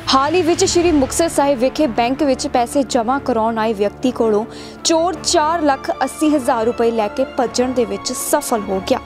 हाल ही विच श्री मुक्तसर साहिब विखे बैंक विच पैसे जमा कराउण आए व्यक्ति कोलों चोर 4,80,000 रुपए लैके भज्जण दे विच सफल हो गया।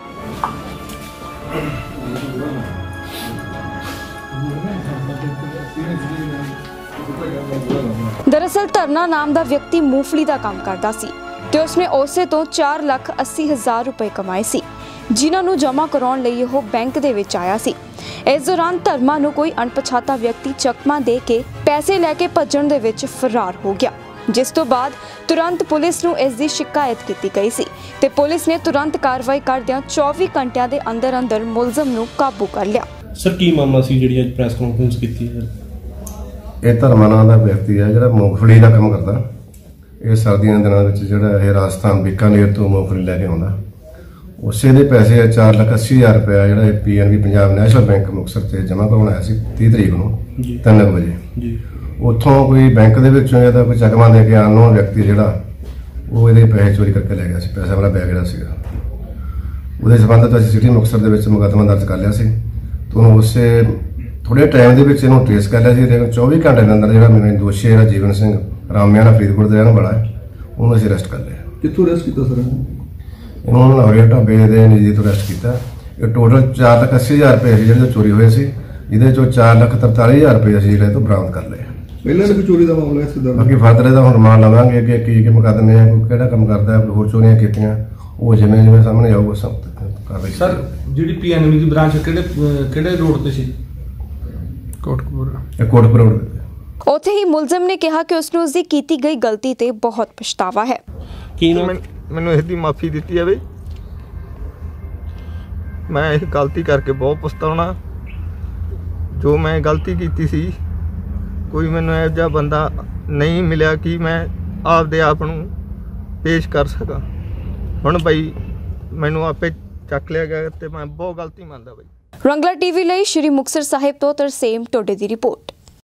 दरअसल धरना नाम का व्यक्ति मूंगफली का काम करता सी ते उसने उसे तो 4,80,000 रुपए कमाए सी, जिन्हां नूं जमा कराउण लई ओह बैंक दे विच आया सी। इस दौरान धर्मा नूं कोई अणपछाता व्यक्ति चकमा दे के पैसे लैके भज्जण दे विच फरार हो गया, जिस तो बाद तुरंत पुलिस नूं इस दी शिकायत की गई सी ते पुलिस ने तुरंत कार्रवाई करदिआं 24 घंटिਆਂ ਦੇ अंदर मुलजम नूं काबू कर लिया। सर की मामला सी जिहड़ी अज प्रेस कॉन्फ्रेंस कीती है? ਇਹ ਧਰਮਾ ਨਾਂ ਦਾ ਵਿਅਕਤੀ ਹੈ ਜਿਹੜਾ ਮੂੰਗਫਲੀ ਦਾ ਕੰਮ ਕਰਦਾ। ਇਹ ਸਰਦੀਆਂ ਦੇ ਦਿਨਾਂ ਵਿੱਚ ਜਿਹੜਾ ਇਹ ਰਾਜਸਥਾਨ ਬੀਕਾਨੇਰ ਤੋਂ ਮੂੰਗਫਲੀ ਲੈ ਕੇ ਆਉਂਦਾ। ਉਸੇ ਦੇ ਪੈਸੇ 4,80,000 ਰੁਪਇਆ ਜਿਹੜਾ ਇਹ PNB Punjab national bank Muktsar ਤੇ ਜਮ੍ਹਾਂ ਕਰਵਾਉਣ ਆਇਆ ਸੀ 30 ਤਰੀਕ ਨੂੰ 3 ਵਜੇ ਜੀ। ਉੱਥੋਂ ਕੋਈ ਬੈਂਕ ਦੇ ਵਿੱਚੋਂ ਇਹਦਾ ਕੋਈ ਚਕਮਾ ਦੇ ਕੇ ਅਨਨੋਨ ਵਿਅਕਤੀ ਜਿਹੜਾ ਉਹ ਇਹਦੇ ਪੈਸੇ ਚੋਰੀ ਕਰਕੇ ਲੈ ਗਿਆ ਸੀ। ਪੈਸੇ ਵਾਲਾ ਬੈਗ ਜਿਹੜਾ ਸੀਗਾ ਉਹਦੇ ਸੰਬੰਧ ਵਿੱਚ ਅਸੀਂ ਸਿਟੀ ਮੁਕਤਸਰ ਦੇ ਵਿੱਚ ਮੁਕੱਦਮਾ ਦਰਜ ਕਰ ਲਿਆ ਸੀ। ਤੋਂ ਉਸੇ थोड़े टाइम के ट्रेस कर लिया, लेकिन 24 घंटे के अंदर जो मेरे दोषी है जीवन सिंह रामियाना फरीदकोट का रहने वाला है, उन्होंने अरेस्ट कर लिया। कितों अरेस्ट किया सर? इन्होंने लाहौरी ढाबे के नज़दीक अरेस्ट किया। ये टोटल 4,80,000 रुपये जो चोरी हुए सी, जिहदे चों 4,43,000 रुपये असीं जिहड़े तो बरामद कर लए। पहले भी चोरी का मामला है? बाकी फर्दर इहदा हुण रिमांड लवांगे कि की मुकदमे है, कोई किहड़ा काम करदा है, होर चोरियां कीतियां, वो जिवें सामने आऊगा सब कार्रवाई। सर जिहड़ी PNB की ब्रांच किहड़े रोड ते सी? कोटपुर रोड। उत्थे ही मुलजम ने कहा कि उसने उसकी कीती गई गलती ते बहुत पछतावा है। मैनूं इसदी माफ़ी दित्ती जावे, मैं इह गलती करके बहुत पछताउणा। जो मैं गलती कीती सी, कोई मैनूं इहो जिहा बंदा नहीं मिलिया कि मैं आपदे आप नूं पेश कर सकां। हुण बई मैनूं आपे चक लिया गया ते मैं बहुत गलती मनदा बई। रंगला TV ਲਈ श्री मुक्तसर साहिब तो तरसेम टोडे की रिपोर्ट।